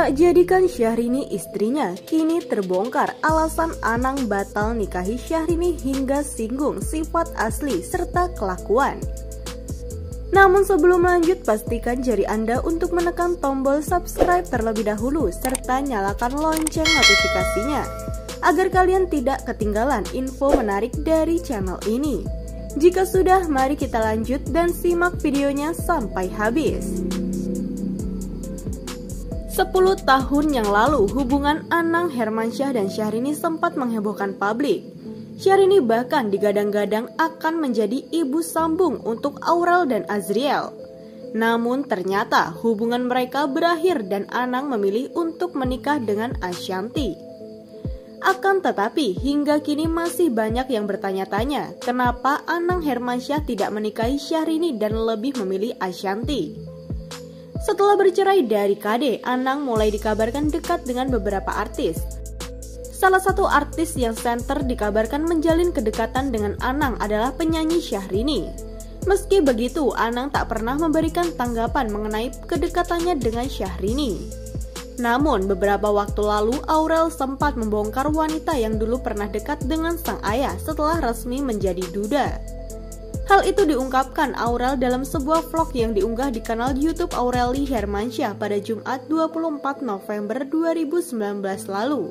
Tak jadikan Syahrini istrinya, kini terbongkar alasan Anang batal nikahi Syahrini hingga singgung sifat asli serta kelakuan. Namun sebelum lanjut, pastikan jari Anda untuk menekan tombol subscribe terlebih dahulu serta nyalakan lonceng notifikasinya agar kalian tidak ketinggalan info menarik dari channel ini. Jika sudah, mari kita lanjut dan simak videonya sampai habis. 10 tahun yang lalu, hubungan Anang Hermansyah dan Syahrini sempat menghebohkan publik. Syahrini bahkan digadang-gadang akan menjadi ibu sambung untuk Aurel dan Azriel. Namun ternyata hubungan mereka berakhir dan Anang memilih untuk menikah dengan Ashanty. Akan tetapi hingga kini masih banyak yang bertanya-tanya kenapa Anang Hermansyah tidak menikahi Syahrini dan lebih memilih Ashanty. Setelah bercerai dari KD, Anang mulai dikabarkan dekat dengan beberapa artis. Salah satu artis yang center dikabarkan menjalin kedekatan dengan Anang adalah penyanyi Syahrini. Meski begitu, Anang tak pernah memberikan tanggapan mengenai kedekatannya dengan Syahrini. Namun, beberapa waktu lalu Aurel sempat membongkar wanita yang dulu pernah dekat dengan sang ayah setelah resmi menjadi duda. Hal itu diungkapkan Aurel dalam sebuah vlog yang diunggah di kanal YouTube Aureli Hermansyah pada Jumat 24 November 2019 lalu.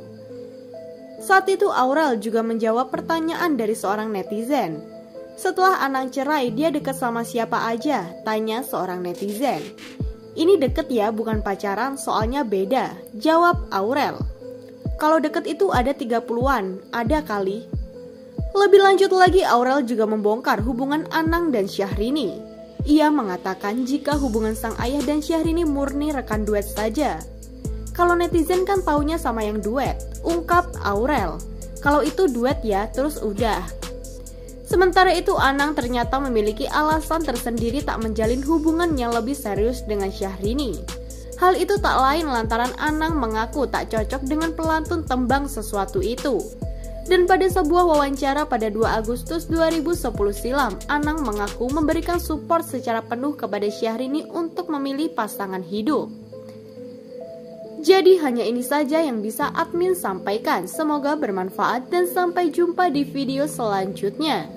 Saat itu Aurel juga menjawab pertanyaan dari seorang netizen. Setelah Anang cerai, dia dekat sama siapa aja? Tanya seorang netizen. Ini deket ya, bukan pacaran, soalnya beda, jawab Aurel. Kalau deket itu ada 30-an, ada kali. Lebih lanjut lagi, Aurel juga membongkar hubungan Anang dan Syahrini. Ia mengatakan jika hubungan sang ayah dan Syahrini murni rekan duet saja. Kalau netizen kan taunya sama yang duet, ungkap Aurel. Kalau itu duet ya, terus udah. Sementara itu Anang ternyata memiliki alasan tersendiri tak menjalin hubungan yang lebih serius dengan Syahrini. Hal itu tak lain lantaran Anang mengaku tak cocok dengan pelantun tembang Sesuatu Itu. Dan pada sebuah wawancara pada 2 Agustus 2010 silam, Anang mengaku memberikan support secara penuh kepada Syahrini untuk memilih pasangan hidup. Jadi hanya ini saja yang bisa admin sampaikan. Semoga bermanfaat dan sampai jumpa di video selanjutnya.